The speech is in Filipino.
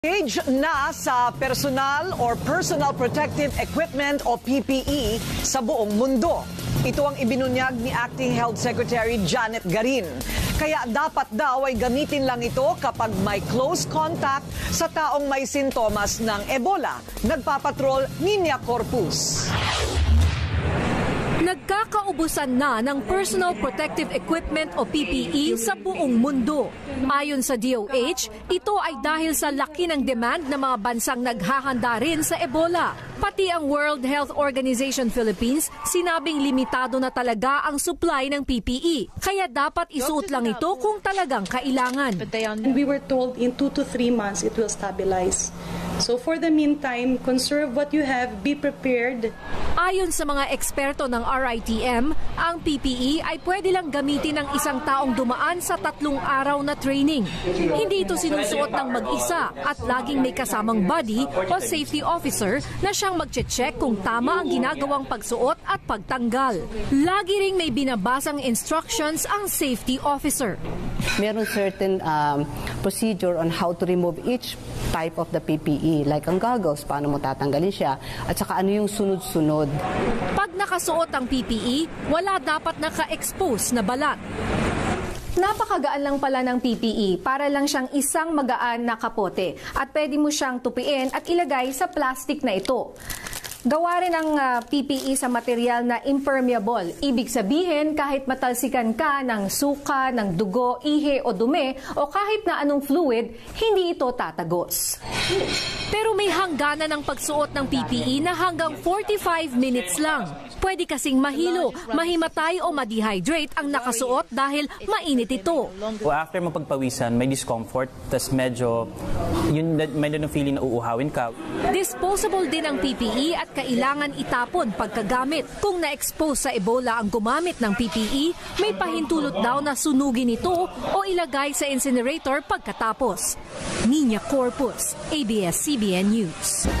Age na sa personal or personal protective equipment o PPE sa buong mundo. Ito ang ibinunyag ni Acting Health Secretary Janet Garin. Kaya dapat daw ay gamitin lang ito kapag may close contact sa taong may sintomas ng Ebola. Nagpapatrol Niña Corpus. Nagkakaubusan na ng personal protective equipment o PPE sa buong mundo. Ayon sa DOH, ito ay dahil sa laki ng demand ng mga bansang naghahanda rin sa Ebola. Pati ang World Health Organization Philippines, sinabing limitado na talaga ang supply ng PPE. Kaya dapat isuot lang ito kung talagang kailangan. We were told in 2 to 3 months it will stabilize. So for the meantime, conserve what you have, be prepared. Ayon sa mga eksperto ng RITM, ang PPE ay pwede lang gamitin ng isang taong dumaan sa 3 araw na training. Hindi ito sinusuot ng mag-isa at laging may kasamang buddy o safety officer na siyang magche-check kung tama ang ginagawang pagsuot at pagtanggal. Lagi ring may binabasang instructions ang safety officer. Meron certain procedure on how to remove each type of the PPE, like ang goggles, paano mo tatanggalin siya, at saka ano yung sunod-sunod. Pag nakasuot ang PPE, wala dapat naka-expose na balat. Napakagaan lang pala ng PPE, para lang siyang isang magaan na kapote at pwede mo siyang tupiin at ilagay sa plastic na ito. Gawa rin ang PPE sa material na impermeable. Ibig sabihin, kahit matalsikan ka ng suka, ng dugo, ihi o dumi, o kahit na anong fluid, hindi ito tatagos. Pero may hangganan ng pagsuot ng PPE na hanggang 45 minutes lang. Pwede kasing mahilo, mahimatay o ma-dehydrate ang nakasuot dahil mainit ito. After mapagpawisan, may discomfort, tas medyo may feeling na uuhawin ka. Disposable din ang PPE at kailangan itapon pagkagamit. Kung na-expose sa Ebola ang gumamit ng PPE, may pahintulot daw na sunugin ito o ilagay sa incinerator pagkatapos. Niña Corpus, ABS-CBN News.